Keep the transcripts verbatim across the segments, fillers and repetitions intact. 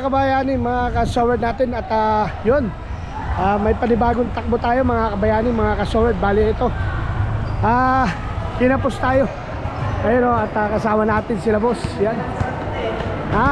kabayani, mga kasawad natin. At uh, yun, uh, may panibagong takbo tayo mga kabayani, mga kasawad. Bali ito, uh, kinapos tayo. Ayun o, at uh, kasama natin sila boss. Yan. Ha?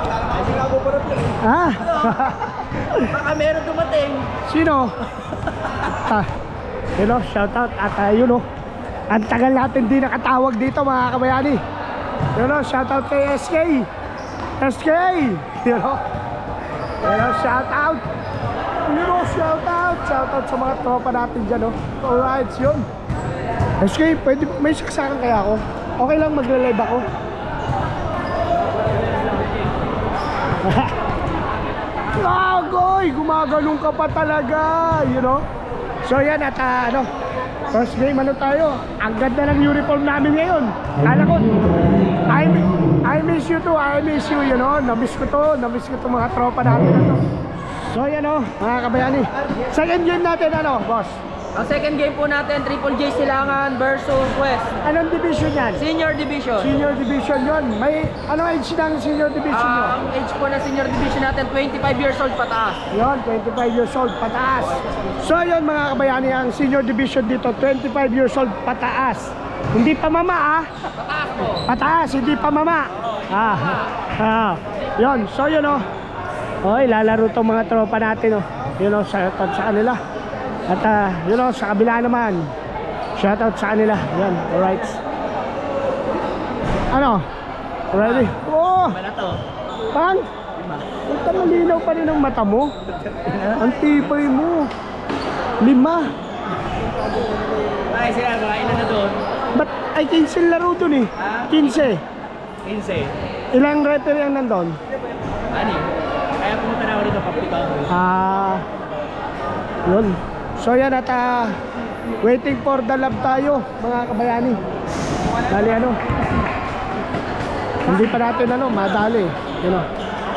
Ha? Baka meron dumating. Sino? Ah, yun o, shoutout. At uh, yun o, ang tagal natin di nakatawag dito mga kabayani. Yun o, shoutout kay S K. S K! Yun o, yun o, shoutout. Yun o, shoutout. Shoutout sa mga tropa natin dyan o. Alright, yun. S K, pwede, may saksakan kaya ako? Okay lang magla-live ako. Agoy, gumagalong ka pa talaga, you know. So yan, at uh, ano, first game ano tayo. Ang ganda ng uniform namin ngayon. Kala ko, I, I miss you too, I miss you, you know. Namiss ko to, namiss ko to mga tropa natin ano. So yan o, mga kabayani. Second game natin ano, boss? Ang second game po natin, Triple J Silangan versus West. Anong division yan? Senior Division. Senior Division yun. May, anong age ng Senior Division nyo? Uh, ang age po ng Senior Division natin, twenty-five years old pataas. Yun, twenty-five years old pataas. So yun mga kabayani, ang Senior Division dito, twenty-five years old pataas. Hindi pa mama ah. Pataas po. Pataas, hindi pa mama. Ah, ah. Yun, so yun o. Oh. Oy, lalaro tong mga tropa natin o. Oh. Yun o, shoutout sa kanila. At uh, yun o, sa kabila naman, shoutout sa kanila. Yan, alright. Ano? Ready? Oh! Ba na to? Pang? Punta malinaw pa rin ang mata mo. Ang tipay mo. Lima. Ay, sila, mga ilan na doon? Ba't ay quince laro dun eh? quince. quince. Ilang referee ang nandun? Ani? Kaya pumunta na ako dito, papitaw. Ah, yun. So yan, at uh, waiting for the love tayo mga kabayani. Dali ano, hindi pa natin ano, madali. Yun o.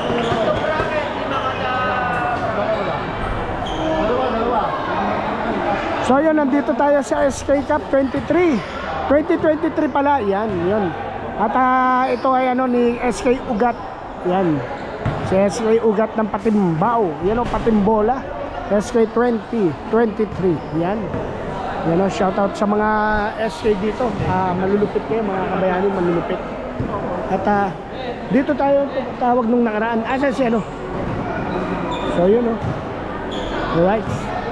So yun, nandito tayo sa S K Cup twenty-three twenty twenty-three pala. Yan, yun. At uh, ito ay ano ni S K Ugat. Yan, si S K Ugat ng Patimbao. Yan o, Patimbola. S K twenty twenty-three. Yan. Yan o, shoutout sa mga S K dito. uh, Malulupit kayo mga kabayani, malulupit. At uh, dito tayo tawag nung nakaraan. Asa si ano? So yun o. Alright.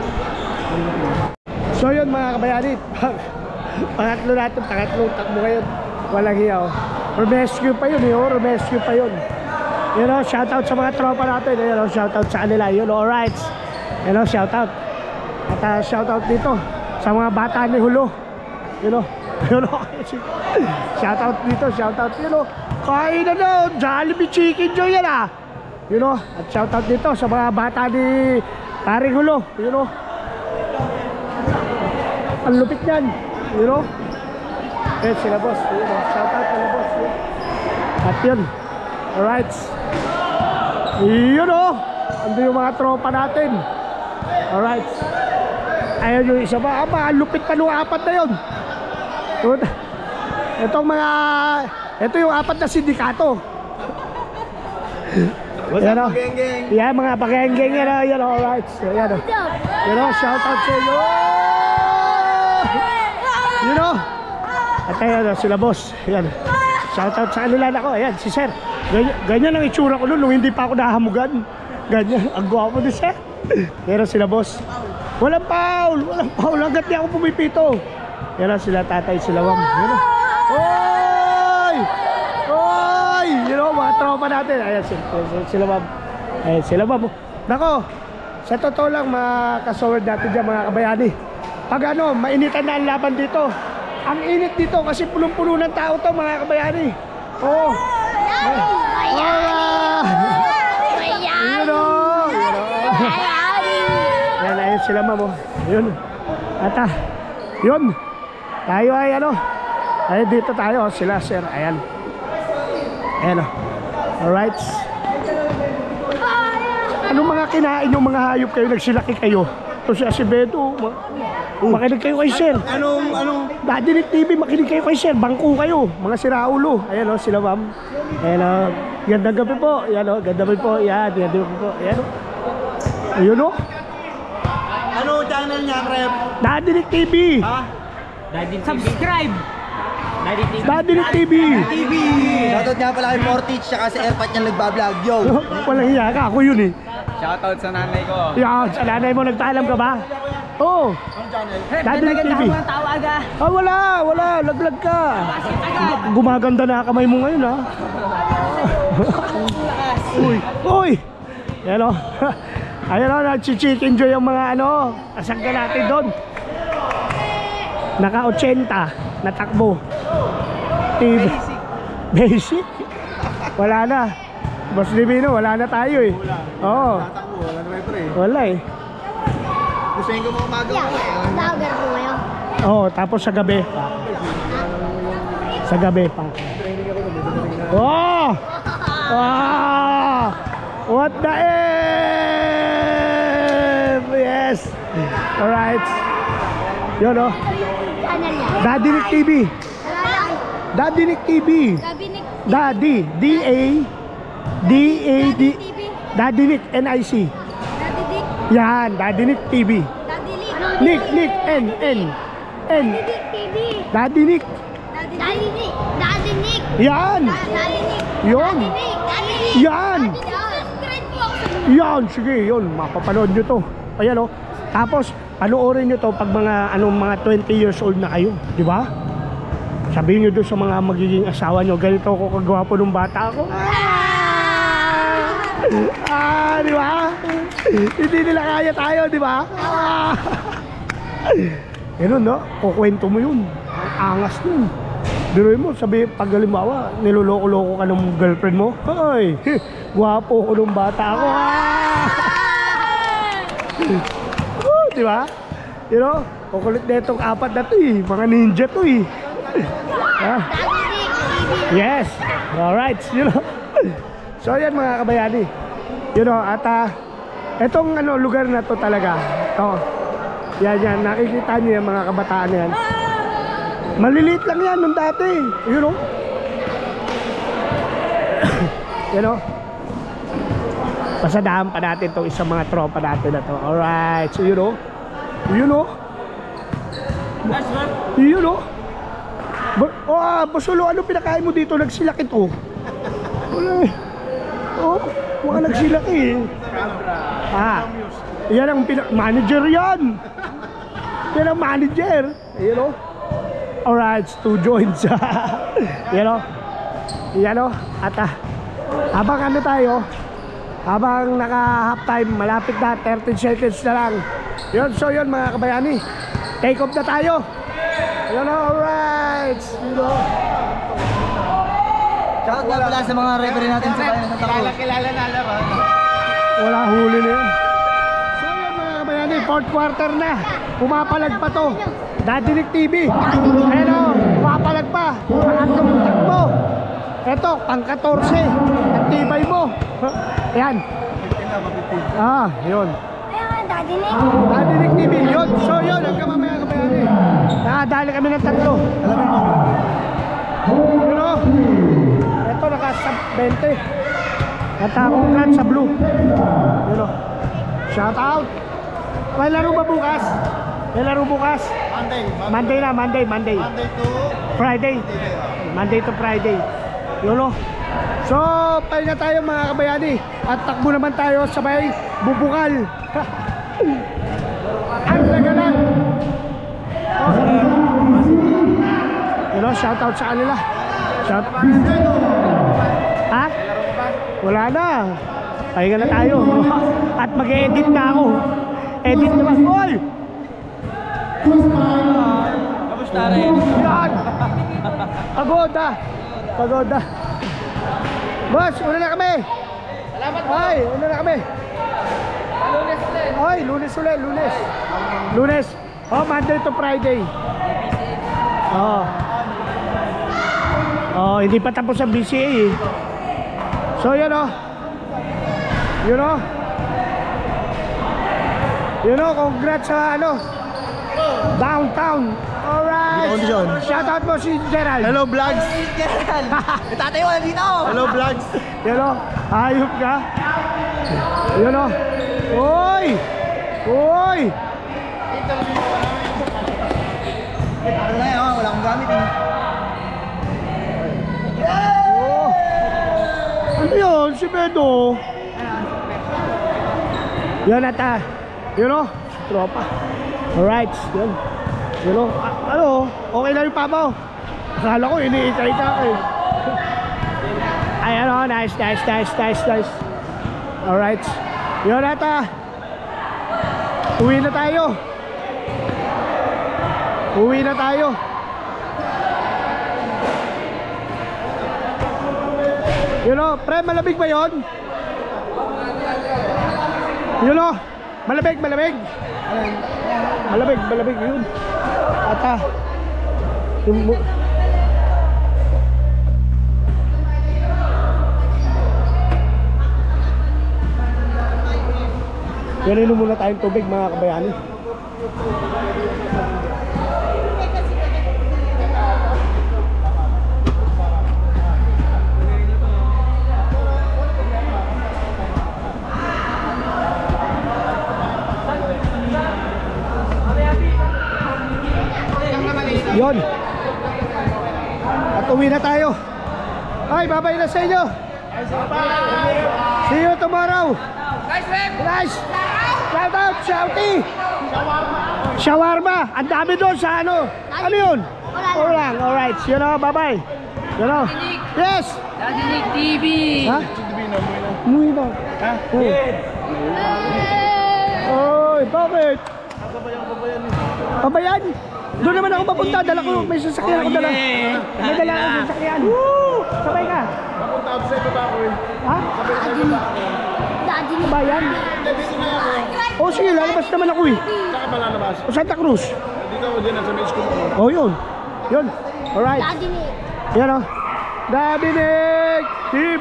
So yun mga kabayani. Pangatlo natin, pangatlong takbo ngayon. Walang hiyaw. Remescue pa yun eh, oh. Remescue pa yun. Yun o, shoutout sa mga tropa natin. Yun o, shoutout sa kanila. Yun o, alright. Hello, shout out. At uh, shout out dito sa mga bata ni Hulo. You know, you know. Shout out dito, shout out. You know, kain na daw, Jollibee Chicken Joy yan ah. You know, at shout out dito sa mga bata ni Paring Hulo. You know, ang lupit yan. You know, eh sila boss. You know, shout out sila boss. You know? At yun, alright. You know, ando yung mga tropa natin. Alright. Ayun yung isa pa. Aba, lupit pa nung apat na yun. Itong mga, ito yung apat na sindikato. Yan o. Yan mga bageng-geng yan o. Yan o, alright. Yan o. Yan o, shout out sa inyo. Yan o. At ayun o, sila boss. Yan. Shout out sa kanila na ko. Ayan, si sir. Ganyan, ganyan ang itsura ko nun nung hindi pa ako nahamugan. Ganyan, ang gwapo din sir. Pero sila boss, walang foul, walang foul, hanggat di ako pumipito. Yan sila tatay, sila wam. Yan o. Oy! Oy! You know, mga tropa natin. Ayan sila, sila wam. Ayan sila wam. Nako, sa totoo lang mga kasawad natin dyan mga kabayani. Pag ano, mainitan na ang laban dito. Ang init dito kasi punong-puno ng tao to mga kabayani. Oo. Yan, ayun sila mamo. Yun. At ah, yun. Tayo ay ano. Ay dito tayo, sila sir. Ayan. Ayan o. Alright. Anong mga kinain yung mga hayop kayo? Nagsilaki kayo? to si Acevedo. Ma makinig kayo kay Sir. Anong, anong? Dadinig T V, makinig kayo kay Sir. Bangko kayo, mga siraulo. Ayan o, sila ma'am. Ayan o, gandang gabi po. Ayan o, gandang gabi po. Ayan, gandang gabi po. Ayan o. Ayun o. Ano channel niya, Rep? Dadinig T V. Ha? Subscribe! Dadinig T V. T V! Shoutout nga pala kay Mortich, tsaka si Airpat niya nagbablog. Yo! Walang hiya ka, ako yun eh. Shoutout sa nanay ko. Yan, sa nanay mo, nagpaalam ka ba? Oo. Anong channel? Dadinig T V. Tawag ah. Ah, wala, wala. Laglag ka. Gumaganda na kamay mo ngayon, ha? Uy, uy! Yan o. Ayan o, nag-chicken joy yung mga ano. Asangga natin doon. Naka eighty na takbo. T V. Basic. Wala na. Boss Divino, wala na tayo eh. Oo. Tatakbo, wala na pre. Wala eh. Gustuhin ko mo umaga ko eh. Lager po ngayon. Oo, tapos sa gabi. Sa gabi pa. Oh! Ah! What the F? Yes. Alright. Yun oh. Channel niya. Dadinig T V. Dadinig T V. Gabinik Daddy. D A D A D. Dadinig N I C. Dadidik. Yan. Dadinig T V. Dadilik. Nick, Nick, N, N. N. Dadidik T V. Dadinig. Dadidik. Dadinik. Yan. Dadinik. Yun. Dadinik. Dadinik. Yan. Subscribe po ako sa inyo. Yan, sige, yun, mapapanood nyo to. Ayan o. Tapos, panoorin nyo to pag mga, anong mga twenty years old na kayo. Di ba? Sabihin nyo doon sa mga magiging asawa nyo, ganito ako kagwapo ng bata ako. Ah, ah di ba? Hindi nila kaya tayo, di ba? Ah. Ganun, no? Kukwento mo yun. Ang angas nun. Biruin mo, sabi, pag halimbawa, niloloko-loko ka ng girlfriend mo, ay, gwapo ko nung bata ako. Ah! Oh, di ba? You know, kukulit na itong apat na to eh. Mga ninja to eh. Ah. Dadidik T V. Yes. Alright, you know. So yan mga kabayani. You know, at uh, etong ano, lugar na to talaga. To. Yan yan, nakikita niyo yung mga kabataan yan. Maliliit lang yan nung dati. You know. You know. Pasadahan pa natin itong isang mga tropa natin na to. Alright, so you know. You know. You know. Ba oh, ah, Basulo, ano pinakain mo dito? Nagsilak ito. Wala eh. Oh, mga nagsilak eh. Ah, yan ang manager yan. Yan ang manager. You know. Alright, two joints. You know. Yan o. At ah, habang ano tayo, habang naka half time, malapit na, thirty seconds na lang. Yun, so yun mga kabayani. Take off na tayo. Yun o, alright. You know. Shoutout nga pala sa mga referee natin sa bayan ng Takbo. Kilala na alam ha. Wala huli na yun. So yun mga kabayani, fourth quarter na. Pumapalag pa to. Dadinig T V. Ayan o, pumapalag pa. Pangatlong takbo. Eto, pang fourteen. Ang tibay mo. Ayan. Ah, yun. Ayan, dadinik. Dadinig T V. Yun. So yun, hanggang mamaya kabayani. Nakadali kami ng tatlo. Alamin mo. Yun o. Eto, naka-sub twenty. Natakong kan sa blue. Yun o. Shout out. May laro ba bukas? May laro bukas? Monday. Monday na, Monday, Monday. Monday to Friday. Monday to Friday. Yun o. So, pahinga tayo mga kabayani. At takbo naman tayo sabay bubukal. Ang lagalan. You know, shout out sa kanila. Shout Ha? Wala na. Pahinga na tayo. At mag-edit na ako. Edit naman. Oy! Kamusta rin? Yan! Pagoda! Pagoda! Boss, una na kami! Salamat po! Ay, una na kami! Lunes ulit! Ay, lunes ulit, lunes! Lunes! Oh, Monday to Friday! Oh. Oh, hindi pa tapos ang B C A eh. So, yan oh. Yun oh. You know, congrats sa ano, downtown. Alright. Shoutout mo si Gerald. Hello, vlogs. Gerald. Tatay mo dito. Hello, vlogs. You know, hayop ka. You know. Oy! Oy! Ano na yun? Wala akong gamit eh. Oh. Ano yun? Si Bedo. Yan at ah, you know, tropa. Alright, yun. You know, ah, ano, okay lang yung papa ko. Akala ko, iniitay ka eh. Ay, ano, nice, nice, nice, nice, nice. Alright. Yun at ah, uwi na tayo. Uwi na tayo. You know, pre, malamig ba yun? You know, malamig, malamig. Malamig, malamig yun. At ah, yung, yan, inom muna tayong tubig mga kabayani. Yon. At uwi na tayo. Ay, babay na sa inyo. See you tomorrow. Guys, rep! Guys, shout out, shouty. Shawarma. Ang dami doon sa ano. Ano yun? Wala lang. Alright, you know, bye-bye. You know. Yes. Daddy Nick T V! Ha? Umuwi na. Ha? Oy, bakit? Pabayan? Doon naman ako mapunta, dala ko, may sasakyan ako dala. May dala ako sasakyan. Woo! Sabay ka. Mapunta ako sa ito ba ako eh? Ha? Daddy Nick. Bayan? O sige, lalabas naman ako eh. Saka ba lalabas? O Santa Cruz. Dito ako din, sa may school ko. O yun. Yun. Alright. Daddy Nick. Yan o. Daddy Nick T V.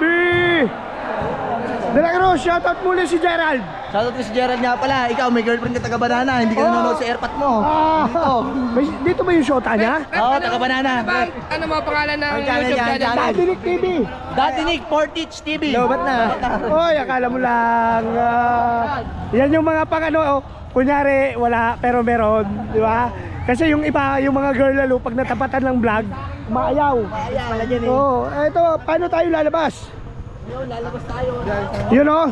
Dela Cruz, shoutout muli si Gerald. Shoutout ko si Gerald nga pala. Ikaw, may girlfriend ka taga-banana. Hindi ka Oh. nanonood sa airpot mo. Ah, Dito. may, dito ba yung shota niya? Oo, taga-banana. Ano ba? Ano mga pangalan ng Ang channel YouTube niya, ang channel? channel. Daddy Nick T V. Daddy Nick, Portage T V. Lobat na. Oy, akala mo lang. ah, yan yung mga pang ano, oh, kunyari wala pero meron, di ba? Kasi yung iba, yung mga girl lalo, pag natapatan ng vlog, maayaw. Ayan, wala dyan eh. Oo, oh, eto, paano tayo lalabas? Yun, lalabas tayo. You know?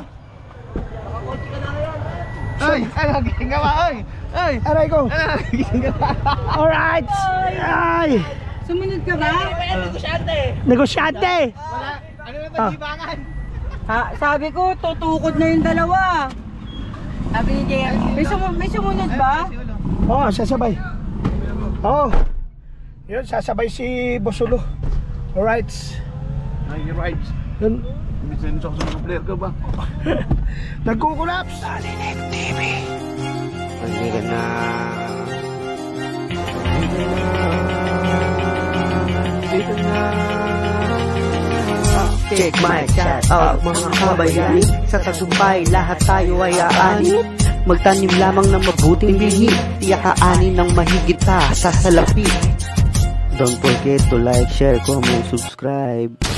Ay, ano, gising ka ba? Ay, ay. Aray ko. Ano, gising ka ba? Alright. Ay. Sumunod ka ba? Negosyante. Ano na Ah. pag-ibangan? Ha, sabi ko, tutukod na yung dalawa. Sabi ni Jay, may, sumu- may sumunod ba? Oo, oh, sasabay. Oo. Oh. Yun, sasabay si Bosulo. Alright. Ay, rides. Yun. Bisan sa mga player ka ba? Nagkukulaps. Hindi ka na. Dito na. Check my chat out mga kabayani. Sa tagumpay lahat tayo ay aani. Magtanim lamang ng mabuting bihi. Tiyak aanin ng mahigit pa sa salapi. Don't forget to like, share, comment, subscribe.